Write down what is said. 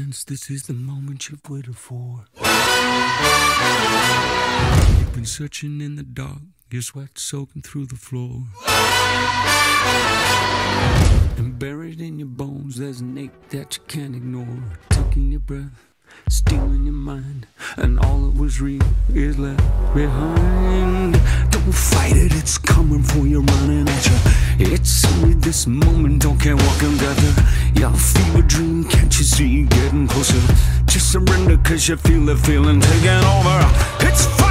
chance, this is the moment you've waited for. You've been searching in the dark, your sweat soaking through the floor. And buried in your bones, there's an ache that you can't ignore. Taking your breath, stealing your mind, and all that was real is left behind. Don't fight it, it's coming for you, running at you. It's only this moment, don't care what comes after. Your fever dream, can't you see, getting closer. Just surrender, cause you feel the feeling taking over. It's fire.